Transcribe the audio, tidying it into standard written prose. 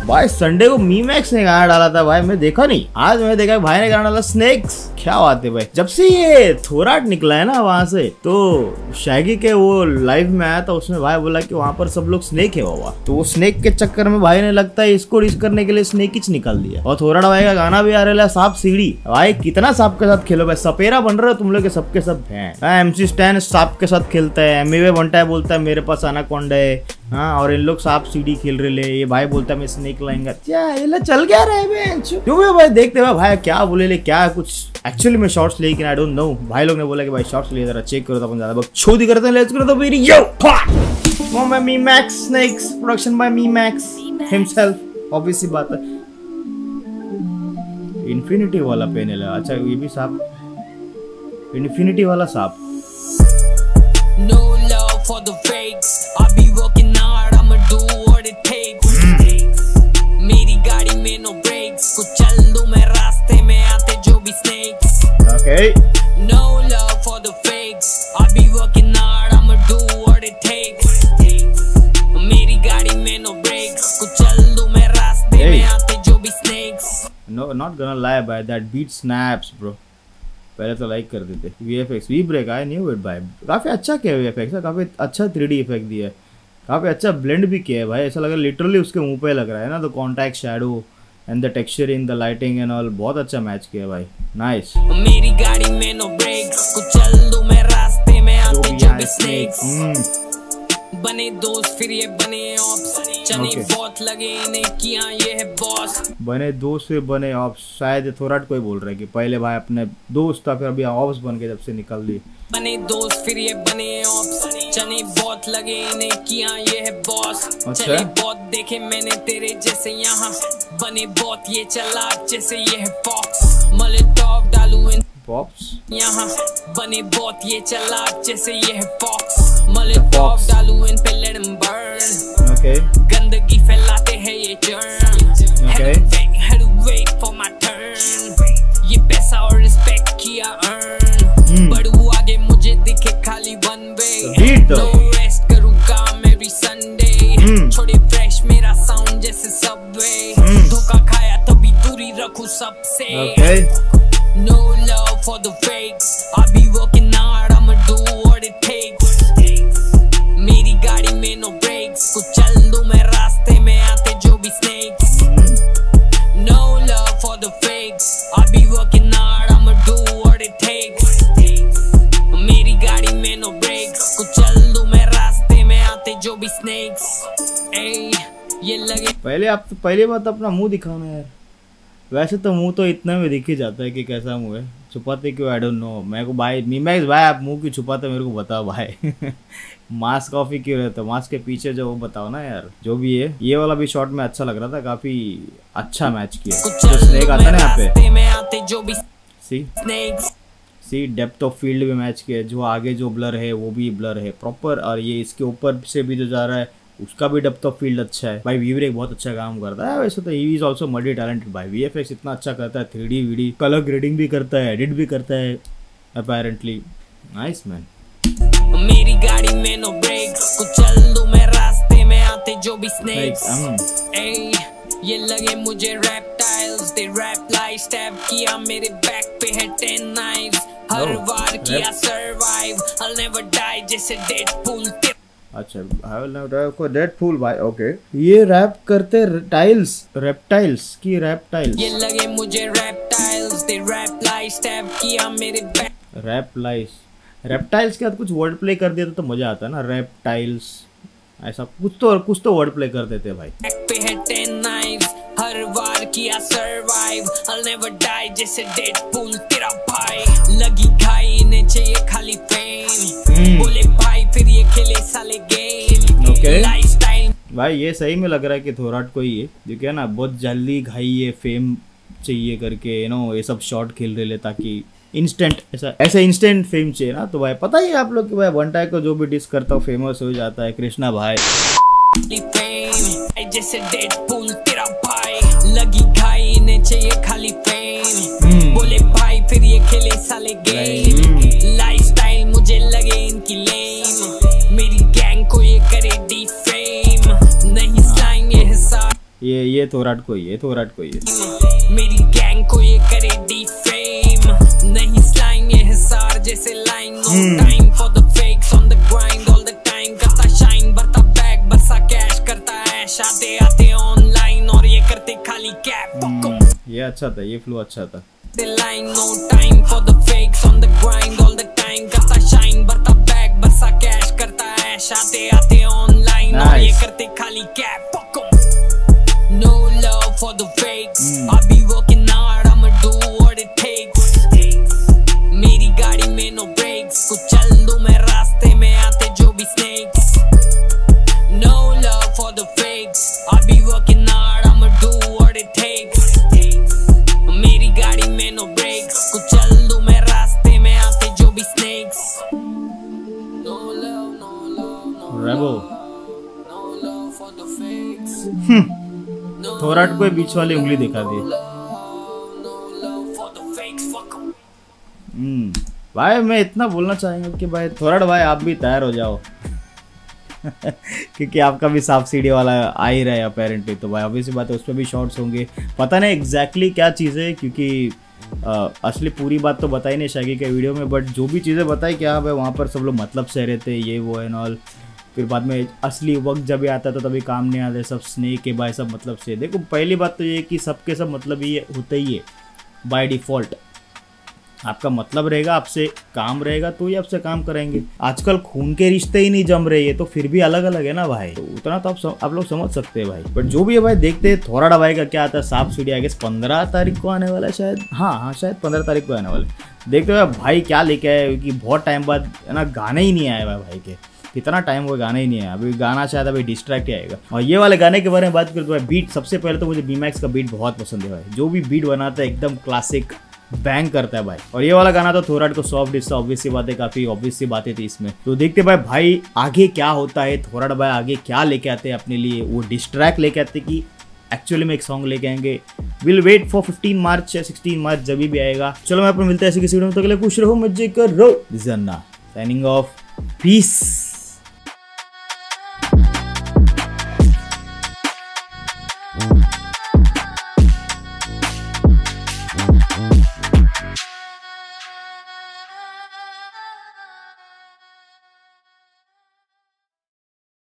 भाई संडे को मीमैक्स ने गाना डाला था भाई, मैं देखा नहीं, आज मैं देखा भाई ने गाना डाला स्नेक्स। क्या बात है भाई। जब से ये थोराट निकला है ना वहां से, तो शैगी के वो लाइव में आया था, उसमें भाई बोला कि वहां पर सब लोग स्नेक है बाबा। तो वो स्नेक के चक्कर में भाई ने लगता है इसको डिस करने के लिए स्नेक ही निकाल दिया। और थोराट भाई का गाना भी आ रहा है सांप सीढ़ी। भाई कितना सांप के साथ खेलो भाई, सपेरा बन रहे हो तुम लोग सबके सब हैं। MC स्टैन सांप के साथ खेलता है, एमवे बनता है, बोलता है मेरे पास एनाकोंडा है। हाँ, और इन लोग सांप सीढ़ी खेल रहे ले, ये भाई बोलता है मैं स्नेक लाएंगा। क्या ये चल क्या रहा है क्यों भाई, देखते हुए भाई क्या बोले ले, क्या कुछ एक्चुअली में शॉर्ट्स लेकिन आई डोंट नो। भाई लोग ने बोला कि भाई शॉर्ट्स ले जरा चेक करो तो अपन ज्यादा बकचोदी करते हैं। लेट्स करो तो फिर yo Memax snakes production by Memax himself. Obviously बात है इन्फिनिटी वाला पेन है। अच्छा ये भी सांप, इन्फिनिटी वाला सांप। No love for the fakes. I'll be working hard. I'ma do what it takes. मेरी गाड़ी में no brakes. कुछ चल दूं मैं रास्ते में आते जो भी snakes. Okay. No love for the fakes. I'll be working hard. I'ma do what it takes. मेरी गाड़ी में no brakes. कुछ चल दूं मैं रास्ते में आते जो भी snakes. No, not gonna lie by that beat snaps bro. पहले तो लाइक कर देते। VFX we break I knew it भाई, काफी अच्छा किया VFX, काफी अच्छा 3D इफेक्ट दिया है, काफी अच्छा ब्लेंड भी किया है भाई। ऐसा लगा लिटरली उसके मुंह पे लग रहा है ना, the contact shadow and the texturing, the lighting and all, बहुत अच्छा मैच किया भाई। नाइस। मेरी गाड़ी में नो ब्रेक्स, कुछ चल दूं मैं रास्ते में आते जो भी स्नेक्स। बने दोस्त फिर ये बने ऑप्स, चने बहुत लगे इन्हें किया ये है बॉस। बने दोस्त फिर बने ऑप्स, शायद थोराट कोई बोल रहा है कि पहले भाई अपने दोस्त था फिर अभी ऑप्स बन के जब से निकल दी। बने दोस्त फिर ये बने ऑप्स, चने बहुत लगे इन्हें किया ये है बॉस। चले बहुत देखे मैंने तेरे जैसे यहाँ, बने बहुत ये चलाक जैसे ये है फॉक्स। मले टॉप डालू इन पॉप्स यहाँ, बने बहुत ये चलाक जैसे ये है फॉक्स। मले टॉप डालू इन पे लेट देम बर्न। ओके, गंदगी फैलाते हैं ये germ. Okay, had to wait for my turn। ये पैसा और रिस्पेक्ट किया अर्न, बढ़ू आगे मुझे दिखे खाली वन वे। नो रेस्ट करूँ काम एवरी संडे, छोड़े फ्रेश मेरा साउंड जैसे सबवे। धोखा खाया तभी दूरी रखूँ सबसे। No love for the fakes. I'll be working hard. I'ma do what it takes. मेरी गाड़ी में no brakes. कुछ चल दूं मैं रास्ते में आते जो भी snakes. No love for the fakes. I'll be working hard. I'ma do what it takes. मेरी गाड़ी में no brakes. कुछ चल दूं मैं रास्ते में आते जो भी snakes. ये लगे पहले बात अपना मुंह दिखाओ ना यार। वैसे तो मुंह तो इतना में दिख ही जाता है कि कैसा मुंह है, छुपाते क्यों आई डोंट नो। मेरे को भाई मीमैक्स भाई आप मुंह क्यों छुपाते मेरे को बताओ भाई। मास्क ऑफ ही क्यों रहता, मास्क के पीछे जो वो बताओ ना यार। जो भी है ये वाला भी शॉट में अच्छा लग रहा था, काफी अच्छा मैच किया। जो स्नेक आता है ना यहाँ पे, सी डेप्थ ऑफ फील्ड भी मैच किया। जो आगे जो ब्लर है वो भी ब्लर है प्रॉपर, और ये इसके ऊपर से भी जो जा रहा है उसका भी डेप्थ ऑफ फील्ड अच्छा है भाई। वी ब्रेक बहुत अच्छा काम करता है वैसे तो, he is also multi talented भाई। VFX इतना अच्छा करता है, 3D VD कलर ग्रेडिंग भी करता है, एडिट भी करता है अपेरेंटली। Nice man. मेरी गाड़ी में नो ब्रेक्स, कुछ चल दूं मैं रास्ते में आते जो भी स्नेक्स। ये लगे मुझे reptiles, they rap like stab किया मेरे बैक पे है 10 नाइव्स। हर वार किया सर्वाइव, I'll never die जैसे डेडपूल। अच्छा को डेडपूल भाई। ओके, ये रैप करते रेप्टाइल्स की रेप्टाइल्स। ये लगे मुझे reptiles, they rap like stab किया मेरे बैक। रेप्टाइल्स के साथ कुछ वर्ड प्ले कर दिया तो मजा आता है ना। रेप्टाइल्स ऐसा कुछ तो वर्ड प्ले कर देते भाई। बैक पे है 10 नाइव्स, हर वार किया सर्वाइव, I'll never die जैसे डेडपूल तेरा भाई। लगी खाई इन्हें चाहिए खाली फेम, बोले भाई फिर ये खेले साले गेम। लाइफस्टाइल भाई ये सही में लग रहा है कि थोराट को ही है जो क्या ना बहुत जल्दी खाई ये फेम चाहिए करके ये सब शॉट खेल रहे ले, ताकि इंस्टेंट ऐसे इंस्टेंट फेम चाहिए ना। तो भाई पता ही है आप लोग कि भाई वन टाइम को जो भी डिस करता हूँ फेमस हो जाता है। कृष्णा भाई जैसे डेडपूल तेरा भाई, लगी खाई इन्हें चाहिए खाली फेम, बोले भाई फिर ये खेले साले गेम। लाइफस्टाइल मुझे लगे इनकी लेम, मेरी गैंग को ये करे डिफेम, नहीं स्लाइम ये हिसाब। ये थोराट को ही है, थोराट को ही है। मेरी गैंग को ये करे डिफेम, नहीं स्लाइंग ये हिसार जैसे line, no time for the fakes on the grind all the time, करता शाइन भरता बैग बरसा कैश, करता ऐश आते आते ऑनलाइन और ये करते खाली कैप। ये अच्छा था, ये फ्लो अच्छा था। line no time for the fakes on the grind all the time, करता शाइन भरता बैग बरसा कैश, करता ऐश आते आते ऑनलाइन और ये करते खाली cap. No love for the fakes, I'll be working hard, I'ma do what it takes। मेरी गाड़ी में no brakes, कुछ चल दूं मैं रास्ते में आते जो भी snakes। No love for the fakes, I'll be working hard, I'ma do what it takes। मेरी गाड़ी में no brakes, कुछ चल दूं मैं रास्ते में आते जो भी snakes। No love, no love, no Rebel। no love for the fakes। Thorat को बीच वाली उंगली दिखा दी। भाई मैं इतना बोलना चाहूंगा कि भाई थोराट भाई आप भी तैयार हो जाओ क्योंकि आपका भी सांप सीढ़ी वाला आ ही रहा है अपेरेंटली। तो भाई ऑब्वियसली बात है उस पर भी शॉर्ट्स होंगे, पता नहीं एग्जैक्टली क्या चीज़ है क्योंकि असली पूरी बात तो बताई नहीं शैगी के वीडियो में, बट जो भी चीज़ें बताई क्या भाई वहाँ पर सब लोग मतलब से रहते ये वो एंड ऑल। फिर बाद में असली वक्त जब भी आता है तो तभी काम नहीं आते, सब स्नेक के भाई सब मतलब से। देखो पहली बात तो ये कि सबके सब मतलब ये होते ही है बाय डिफ़ॉल्ट। आपका मतलब रहेगा, आपसे काम रहेगा तो ही आपसे काम करेंगे। आजकल खून के रिश्ते ही नहीं जम रहे हैं तो फिर भी अलग अलग है ना भाई, तो उतना तो आप लोग समझ सकते हैं भाई। बट जो भी है भाई देखते हैं थोराट भाई का क्या आता है। सांप सीढ़ी आई गेस 15 तारीख को आने वाला है शायद, हाँ शायद 15 तारीख को आने वाला है। देखते हुए भाई क्या लेके आए क्योंकि बहुत टाइम बाद है ना गाने ही नहीं आए भाई के, कितना टाइम हुआ गाना ही नहीं है। अभी गाना शायद अभी डिस्ट्रैक्ट ही आएगा। और ये वाले गाने के बारे में बात करें तो बीट, सबसे पहले तो मुझे बीमैक्स का बीट बहुत पसंद है भाई। जो भी बीट बनाता है एकदम क्लासिक बैंग करता है भाई। और ये वाला गाना तो थोराट को सॉफ्ट डिश, ऑब्वियस सी बातें, काफी ऑब्वियस सी बातें थी इसमें। तो देखते भाई आगे क्या होता है, थोराट भाई आगे क्या लेके आते हैं अपने लिए। वो डिस्ट्रैक्ट लेके आते कि एक्चुअली में एक सॉन्ग लेके आएंगे। विल वेट फॉर 15 मार्च या 16 मार्च जब भी आएगा। चलो मैं आपको मिलता है ऐसे किसी वीडियो में, तो अगले खुश रहो, मजे करो। This is Anna signing off, piece.